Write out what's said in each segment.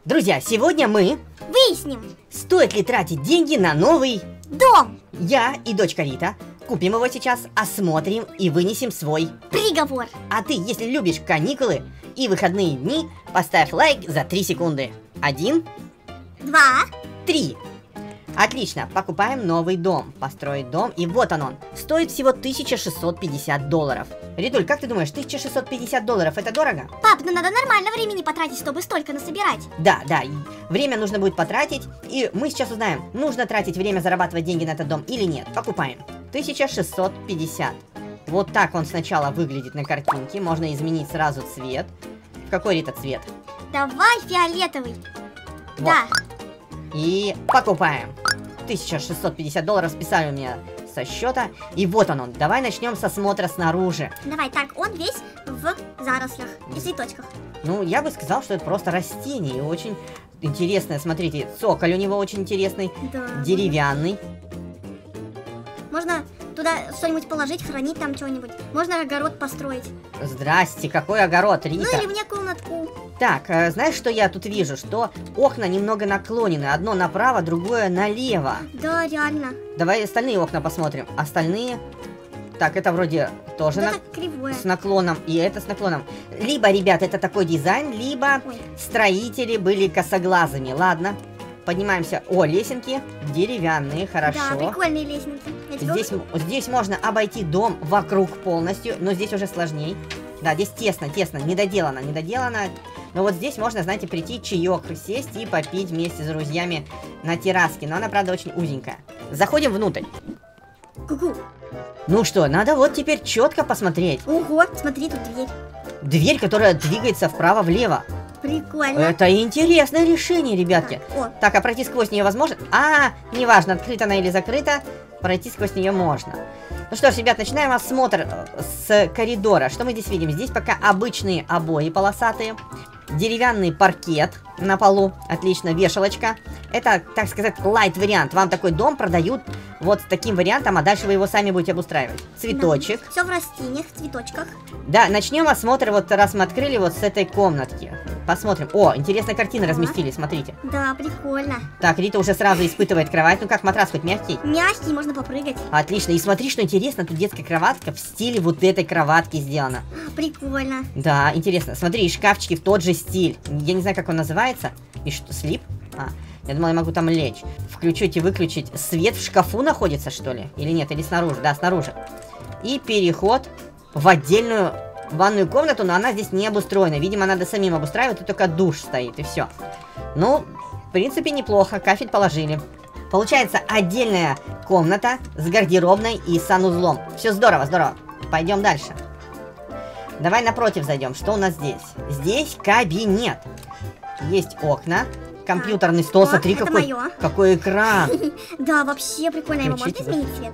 Друзья, сегодня мы выясним, стоит ли тратить деньги на новый дом. Я и дочка Рита купим его сейчас, осмотрим и вынесем свой Приговор. А ты, если любишь каникулы и выходные дни, поставь лайк за 3 секунды. 1, 2, 3. Отлично, покупаем новый дом. Построить дом, и вот он. Стоит всего $1650. Ритуль, как ты думаешь, $1650 это дорого? Пап, ну надо нормально времени потратить, чтобы столько насобирать. Да, время нужно будет потратить, и мы сейчас узнаем, нужно тратить время, зарабатывать деньги на этот дом или нет. Покупаем. 1650. Вот так он сначала выглядит на картинке, можно изменить сразу цвет. Какой, Рита, цвет? Давай фиолетовый. Вот. Да. И покупаем. $1650 списали у меня со счета. И вот он. Давай начнем с осмотра снаружи. Давай, так, он весь в зарослях и цветочках. Ну, я бы сказал, что это просто растение. И очень интересное, смотрите, цоколь у него очень интересный. Да. Деревянный. Можно туда что-нибудь положить, хранить там что-нибудь. Можно огород построить. Здрасте, какой огород, Рита? Ну или мне комнатку. Так, знаешь, что я тут вижу? Что окна немного наклонены. Одно направо, другое налево. Да, реально. Давай остальные окна посмотрим. Остальные... Так, это вроде тоже Это кривое. с наклоном, и это с наклоном. Либо, ребят, это такой дизайн, либо строители были косоглазыми. Ладно, поднимаемся. О, лесенки деревянные, хорошо. Да, прикольные лестницы. Здесь можно обойти дом вокруг полностью, но здесь уже сложней. Да, здесь тесно, недоделано. Но вот здесь можно, знаете, прийти чаек, сесть и попить вместе с друзьями на терраске. Но она, правда, очень узенькая. Заходим внутрь. Ку-ку. Ну что, надо вот теперь четко посмотреть. Ого, смотри, тут дверь. Дверь, которая двигается вправо-влево. Прикольно. Это интересное решение, ребятки. О. Так, а пройти сквозь нее возможно? Неважно, открыта она или закрыта, пройти сквозь нее можно. Ну что ж, ребят, начинаем осмотр с коридора. Что мы здесь видим? Здесь пока обычные обои полосатые. Деревянный паркет на полу. Отлично, вешалочка. Это, так сказать, лайт-вариант. Вам такой дом продают вот с таким вариантом, а дальше вы его сами будете обустраивать. Цветочек. Да. Все в растениях, в цветочках. Да, начнем осмотр, вот раз мы открыли вот с этой комнатки. Посмотрим. О, интересная картина разместили, смотрите. Да, прикольно. Так, Рита уже сразу испытывает кровать. Ну как, матрас хоть мягкий? Мягкий, можно попрыгать. Отлично. И смотри, что интересно, тут детская кроватка в стиле вот этой кроватки сделана. Прикольно. Да, интересно. Смотри, и шкафчики в тот же стиль. Я не знаю, как он называется. И что, слип? Я думал, я могу там лечь. Включить и выключить. Свет в шкафу находится, что ли? Или нет? Или снаружи? Да, снаружи. И переход в отдельную ванную комнату, но она здесь не обустроена. Видимо, надо самим обустраивать, тут только душ стоит, и все. Ну, в принципе, неплохо. Кафель положили. Получается отдельная комната с гардеробной и санузлом. Все здорово, здорово. Пойдем дальше. Давай напротив зайдем. Что у нас здесь? Здесь кабинет. Есть окна. Компьютерный стол, О, смотри, какой экран. Да, вообще прикольно. Его можно изменить цвет?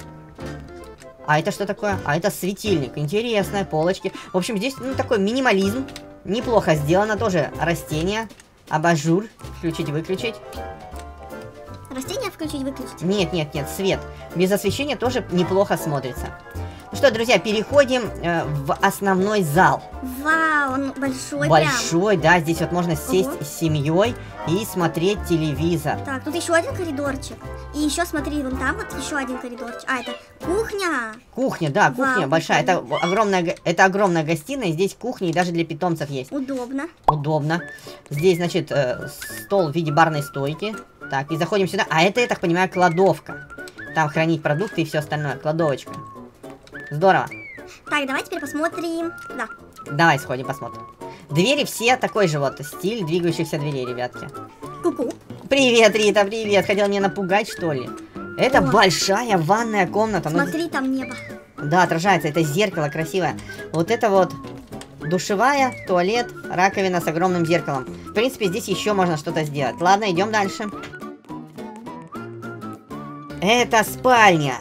А это что такое? А это светильник. Интересная, полочки. В общем, здесь такой минимализм. Неплохо сделано. Тоже растения. Абажур. Включить-выключить. Растения включить-выключить? Нет, свет. Без освещения тоже неплохо смотрится. Ну что, друзья, переходим в основной зал. Вау, он большой. Большой, да, здесь вот можно сесть с семьей и смотреть телевизор. Так, тут еще один коридорчик. И еще, смотри, вон там вот еще один коридорчик. А, это кухня. Кухня, да, кухня Вау, большая. Это огромная гостиная, здесь кухня и даже для питомцев есть. Удобно. Здесь, значит, стол в виде барной стойки. Так, и заходим сюда. А это, я так понимаю, кладовка. Там хранить продукты и все остальное. Кладовочка. Здорово. Так, давай теперь посмотрим. Да. Давай сходим, посмотрим. Двери все такой же вот стиль двигающихся дверей, ребятки. Ку-ку. Привет, Рита, привет. Хотел меня напугать, что ли? Это большая ванная комната. Смотри, там небо. Да, отражается. Это зеркало красивое. Вот это вот душевая, туалет, раковина с огромным зеркалом. В принципе, здесь еще можно что-то сделать. Ладно, идем дальше. Это спальня.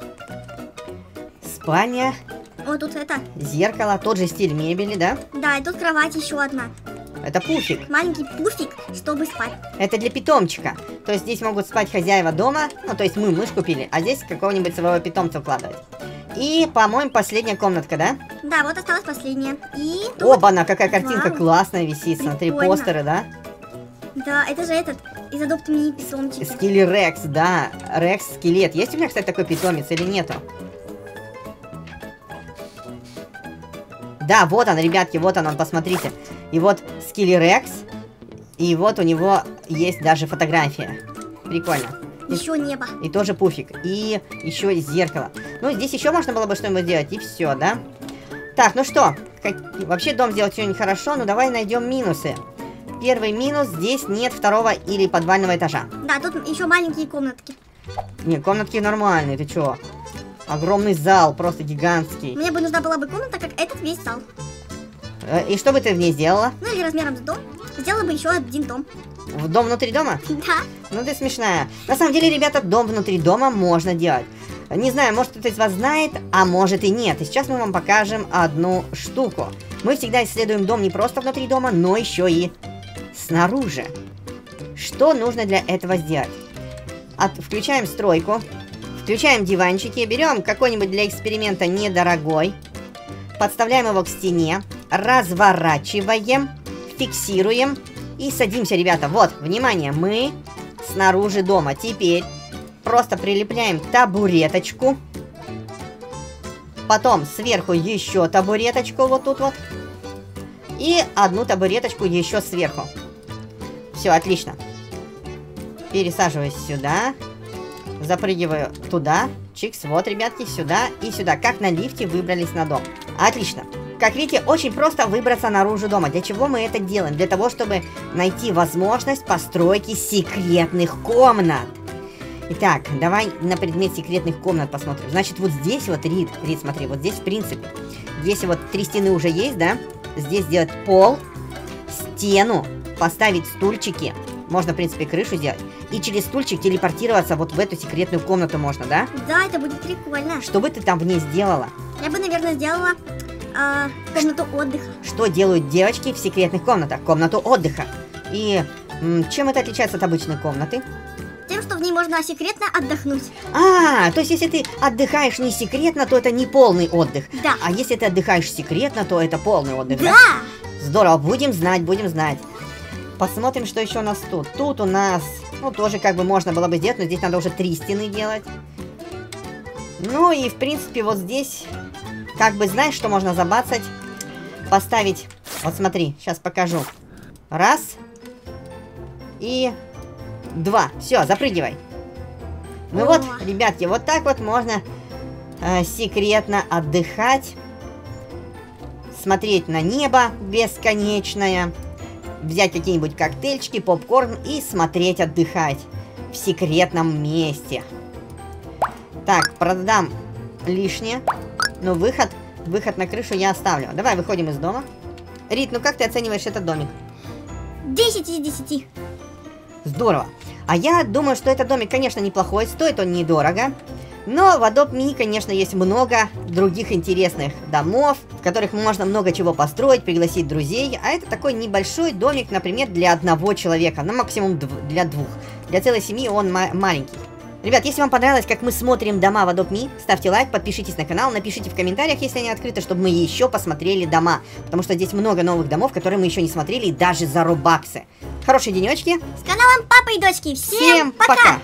Спальня. Вот тут это. Зеркало, тот же стиль мебели, да? Да, и тут кровать еще одна. Это пуфик. Маленький пуфик, чтобы спать. Это для питомчика. То есть здесь могут спать хозяева дома. Ну, то есть мы мышь купили, а здесь какого-нибудь своего питомца укладывать. И, по-моему, последняя комнатка, да? Да, вот осталась последняя. И тут... Оба-на, какая картинка. Вау. Классная висит. Прикольно. Смотри, постеры, да? Да, это же этот, из Adopt Me питомчик. Скелерекс, да. Рекс-скелет. Есть у меня, кстати, такой питомец или нету? Да, вот он, ребятки, вот он, посмотрите. И вот Скелерекс. И вот у него есть даже фотография. Прикольно. Еще небо. И тоже пуфик. И еще зеркало. Ну, здесь еще можно было бы что-нибудь сделать. И все, да? Так, ну что? Вообще дом сделать сегодня хорошо. Ну, давай найдем минусы. Первый минус. Здесь нет второго или подвального этажа. Да, тут еще маленькие комнатки. Не, комнатки нормальные. Ты чё? Огромный зал. Просто гигантский. Мне бы нужна была бы комната, как этот весь зал. И что бы ты в ней сделала? Ну, или размером с дом. Сделала бы еще один дом. В дом внутри дома? Да. Ну ты смешная. На самом деле, ребята, дом внутри дома можно делать. Не знаю, может кто-то из вас знает, а может и нет. И сейчас мы вам покажем одну штуку. Мы всегда исследуем дом не просто внутри дома, но еще и снаружи. Что нужно для этого сделать? Включаем стройку. Включаем диванчики. Берем какой-нибудь для эксперимента недорогой. Подставляем его к стене. Разворачиваем. Фиксируем. И садимся, ребята. Вот, внимание, мы снаружи дома. Теперь просто прилепляем табуреточку. Потом сверху еще табуреточку вот тут вот. И одну табуреточку еще сверху. Все, отлично. Пересаживаюсь сюда. Запрыгиваю туда. Чикс, вот, ребятки, сюда и сюда. Как на лифте выбрались на дом. Отлично. Как видите, очень просто выбраться наружу дома. Для чего мы это делаем? Для того, чтобы найти возможность постройки секретных комнат. Итак, давай на предмет секретных комнат посмотрим. Значит, вот здесь вот, Рид, смотри, вот здесь в принципе. Если вот 3 стены уже есть, да? Здесь сделать пол, стену, поставить стульчики. Можно, в принципе, крышу сделать. И через стульчик телепортироваться вот в эту секретную комнату можно, да? Да, это будет прикольно. Что бы ты там в ней сделала? Я бы, наверное, сделала комнату отдыха. Что делают девочки в секретных комнатах? Комнату отдыха. И чем это отличается от обычной комнаты? Тем, что в ней можно секретно отдохнуть. То есть если ты отдыхаешь не секретно, то это не полный отдых. Да. А если ты отдыхаешь секретно, то это полный отдых, да? Да! Здорово, будем знать, будем знать. Посмотрим, что еще у нас тут. Тут у нас, ну, тоже как бы можно было бы сделать, но здесь надо уже 3 стены делать. Ну и, в принципе, вот здесь, как бы, знаешь, что можно забацать? Поставить, вот смотри, сейчас покажу. 1 и 2. Все, запрыгивай. Ну вот, ребятки, вот так вот можно секретно отдыхать. Смотреть на небо бесконечное. Взять какие-нибудь коктейльчики, попкорн и смотреть, отдыхать в секретном месте. Так, продам лишнее. Но выход на крышу я оставлю. Давай выходим из дома. Рит, ну как ты оцениваешь этот домик? 10 из 10. Здорово. А я думаю, что этот домик, конечно, неплохой. Стоит он недорого. Но в Adopt Me, конечно, есть много других интересных домов, в которых можно много чего построить, пригласить друзей. А это такой небольшой домик, например, для 1 человека, на максимум для 2. Для целой семьи он маленький. Ребят, если вам понравилось, как мы смотрим дома в Adopt Me, ставьте лайк, подпишитесь на канал, напишите в комментариях, если они открыты, чтобы мы еще посмотрели дома. Потому что здесь много новых домов, которые мы еще не смотрели, даже за робаксы. Хорошие денечки. С каналом Папа и Дочки. Всем пока!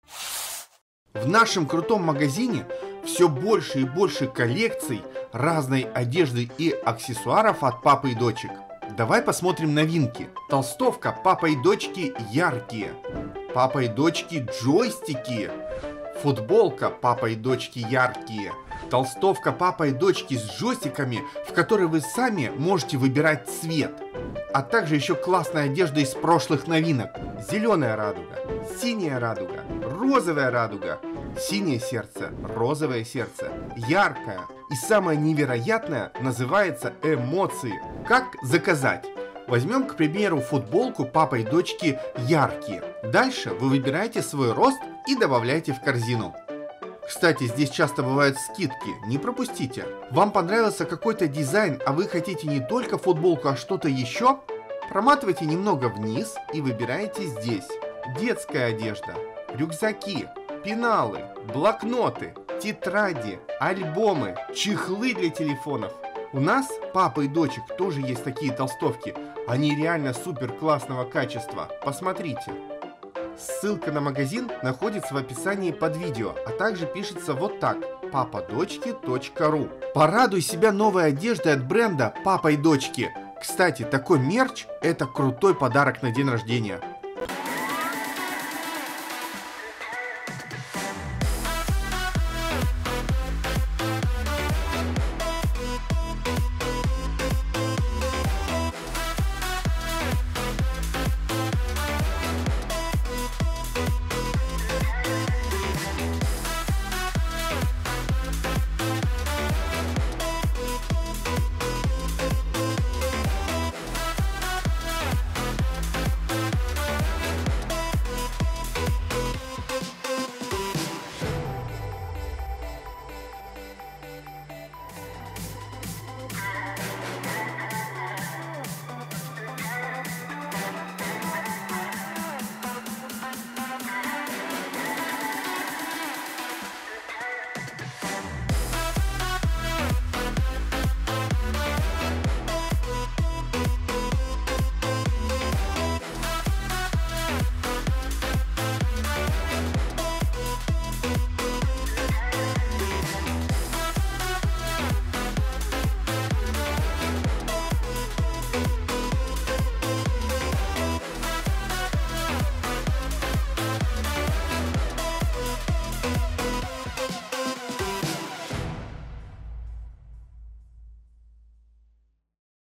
В нашем крутом магазине все больше и больше коллекций разной одежды и аксессуаров от папы и дочек. Давай посмотрим новинки. Толстовка папа и дочки яркие. Папа и дочки джойстики. Футболка папа и дочки яркие. Толстовка папа и дочки с джойстиками, в которой вы сами можете выбирать цвет. А также еще классная одежда из прошлых новинок. Зеленая радуга, синяя радуга, розовая радуга, синее сердце, розовое сердце, яркое. И самое невероятное называется эмоции. Как заказать? Возьмем, к примеру, футболку папа и дочки яркие. Дальше вы выбираете свой рост и добавляете в корзину. Кстати, здесь часто бывают скидки, не пропустите. Вам понравился какой-то дизайн, а вы хотите не только футболку, а что-то еще? Проматывайте немного вниз и выбираете здесь. Детская одежда, рюкзаки, пеналы, блокноты, тетради, альбомы, чехлы для телефонов. У нас, папа и дочек, тоже есть такие толстовки. Они реально супер классного качества. Посмотрите. Ссылка на магазин находится в описании под видео, а также пишется вот так: papadочки.ru. Порадуй себя новой одеждой от бренда Папа и Дочки. Кстати, такой мерч — это крутой подарок на день рождения.